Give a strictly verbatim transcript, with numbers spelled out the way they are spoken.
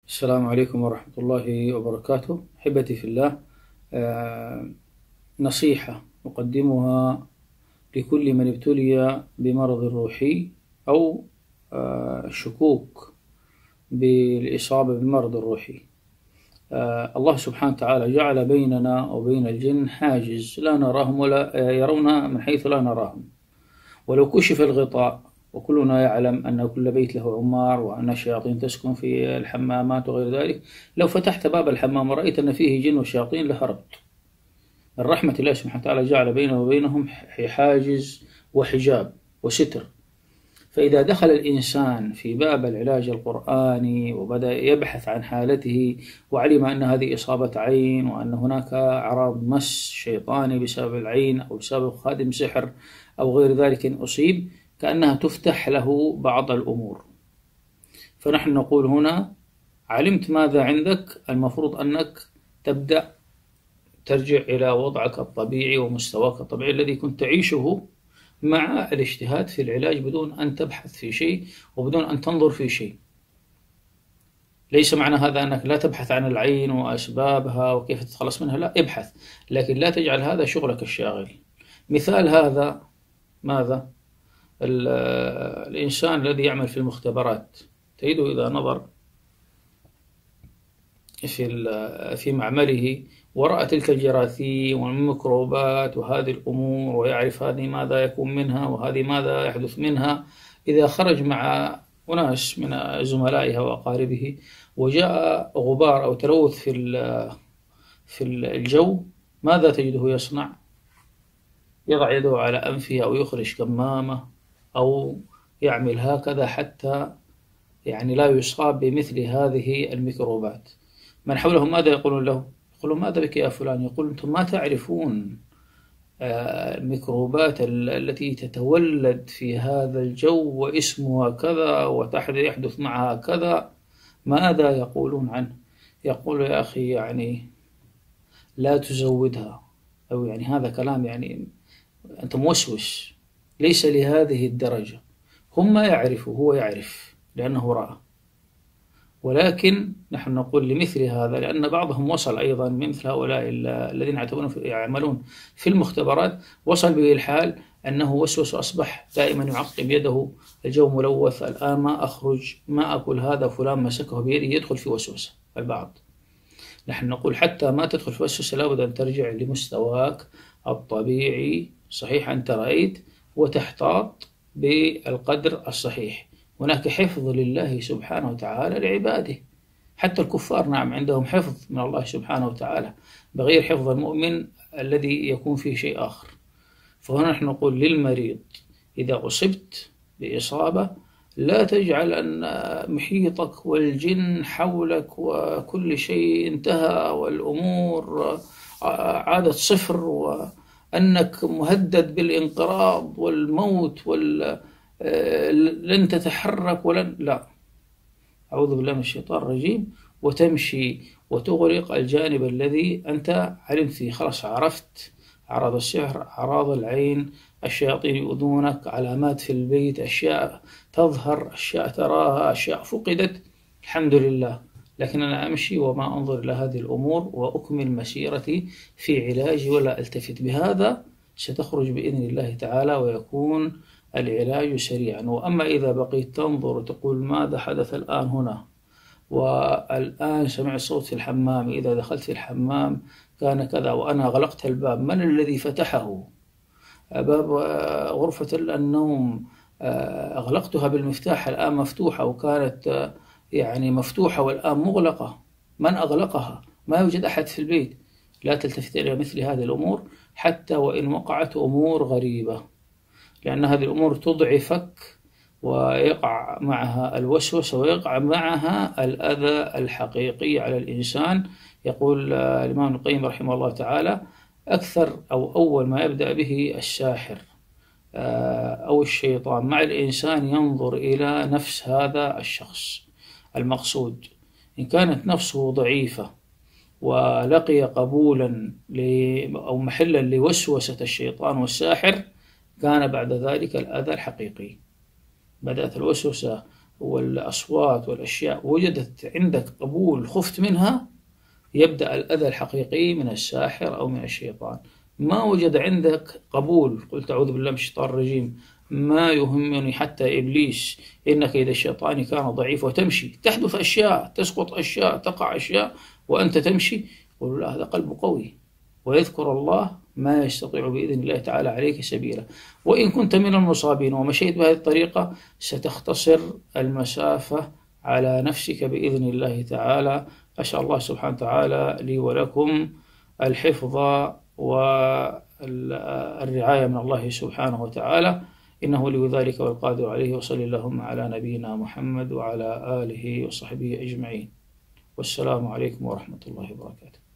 السلام عليكم ورحمة الله وبركاته. أحبتي في الله، آه، نصيحة نقدمها لكل من ابتلي بمرض روحي أو آه، شكوك بالإصابة بالمرض الروحي. آه، الله سبحانه وتعالى جعل بيننا وبين الجن حاجز لا نراهم ولا يرون من حيث لا نراهم، ولو كشف الغطاء وكلنا يعلم أن كل بيت له عمار وأن الشياطين تسكن في الحمامات وغير ذلك، لو فتحت باب الحمام ورأيت أن فيه جن وشياطين لهربت. من رحمة الله سبحانه وتعالى جعل بينه وبينهم حاجز وحجاب وستر. فإذا دخل الإنسان في باب العلاج القرآني وبدأ يبحث عن حالته وعلم أن هذه إصابة عين وأن هناك أعراض مس شيطاني بسبب العين أو بسبب خادم سحر أو غير ذلك إن أصيب، كأنها تفتح له بعض الأمور. فنحن نقول هنا: علمت ماذا عندك، المفروض أنك تبدأ ترجع إلى وضعك الطبيعي ومستواك الطبيعي الذي كنت تعيشه مع الاجتهاد في العلاج بدون أن تبحث في شيء وبدون أن تنظر في شيء. ليس معنى هذا أنك لا تبحث عن العين وأسبابها وكيف تتخلص منها، لا، ابحث، لكن لا تجعل هذا شغلك الشاغل. مثال هذا ماذا؟ الإنسان الذي يعمل في المختبرات، تجده إذا نظر في في معمله ورأى تلك الجراثيم والميكروبات وهذه الأمور ويعرف هذه ماذا يكون منها وهذه ماذا يحدث منها، إذا خرج مع أناس من زملائها وأقاربه وجاء غبار أو تلوث في في الجو، ماذا تجده يصنع؟ يضع يده على أنفه أو يخرج كمامة أو يعمل هكذا حتى يعني لا يصاب بمثل هذه الميكروبات. من حوله ماذا يقولون له؟ يقولون: ماذا بك يا فلان؟ يقول: أنتم ما تعرفون الميكروبات التي تتولد في هذا الجو واسمها كذا ويحدث معها كذا. ماذا يقولون عنه؟ يقول: يا أخي يعني لا تزودها، أو يعني هذا كلام يعني أنت موسوس، ليس لهذه الدرجة. هم ما يعرفوا، هو يعرف لأنه رأى. ولكن نحن نقول لمثل هذا، لأن بعضهم وصل أيضا من مثل هؤلاء الذين يعملون في المختبرات، وصل به الحال أنه وسوس وأصبح دائما يعقب يده: الجو ملوث، الآن ما أخرج، ما أكل، هذا فلان مسكه بيده، يدخل في وسوسة البعض. نحن نقول حتى ما تدخل في وسوسة لابد أن ترجع لمستواك الطبيعي. صحيح أنت رأيت وتحتاط بالقدر الصحيح. هناك حفظ لله سبحانه وتعالى لعباده، حتى الكفار نعم عندهم حفظ من الله سبحانه وتعالى بغير حفظ المؤمن الذي يكون فيه شيء آخر. فهنا نحن نقول للمريض: إذا أصبت بإصابة لا تجعل أن محيطك والجن حولك وكل شيء انتهى والأمور عادت صفر وأنك مهدد بالانقراض والموت وال لن تتحرك ولن، لا، أعوذ بالله من الشيطان الرجيم، وتمشي وتغرق الجانب الذي أنت علمت فيه. خلاص عرفت أعراض السحر، أعراض العين، الشياطين يؤذونك، علامات في البيت، أشياء تظهر، أشياء تراها، أشياء فقدت، الحمد لله. لكن أنا أمشي وما أنظر إلى هذه الأمور وأكمل مسيرتي في علاجي ولا ألتفت. بهذا ستخرج بإذن الله تعالى ويكون العلاج سريعا. وأما إذا بقيت تنظر وتقول: ماذا حدث الآن هنا، والآن سمعت صوت في الحمام، إذا دخلت في الحمام كان كذا، وأنا غلقت الباب، من الذي فتحه؟ باب غرفة النوم أغلقتها بالمفتاح، الآن مفتوحة، وكانت يعني مفتوحة والآن مغلقة، من أغلقها؟ ما يوجد أحد في البيت. لا تلتفت إلى مثل هذه الأمور حتى وإن وقعت أمور غريبة، لأن هذه الأمور تضعفك ويقع معها الوسوسة ويقع معها الأذى الحقيقي على الإنسان. يقول الإمام ابن القيم رحمه الله تعالى: أكثر أو أول ما يبدأ به الساحر أو الشيطان مع الإنسان ينظر إلى نفس هذا الشخص المقصود. إن كانت نفسه ضعيفة ولقي قبولا أو محلا لوسوسة الشيطان والساحر، كان بعد ذلك الأذى الحقيقي. بدأت الوسوسة والأصوات والأشياء وجدت عندك قبول خفت منها، يبدأ الأذى الحقيقي من الساحر أو من الشيطان. ما وجد عندك قبول، قلت أعوذ بالله من الشيطان الرجيم، ما يهمني حتى إبليس، إن كيد الشيطان كان ضعيف، وتمشي تحدث أشياء، تسقط أشياء، تقع أشياء وأنت تمشي، قل لا، هذا قلب قوي ويذكر الله، ما يستطيع بإذن الله تعالى عليك سبيلا. وإن كنت من المصابين ومشيت بهذه الطريقة ستختصر المسافة على نفسك بإذن الله تعالى. أسأل الله سبحانه وتعالى لي ولكم الحفظ والرعاية من الله سبحانه وتعالى، إنه لي ذلك والقادر عليه. وصلى اللهم على نبينا محمد وعلى آله وصحبه أجمعين، والسلام عليكم ورحمة الله وبركاته.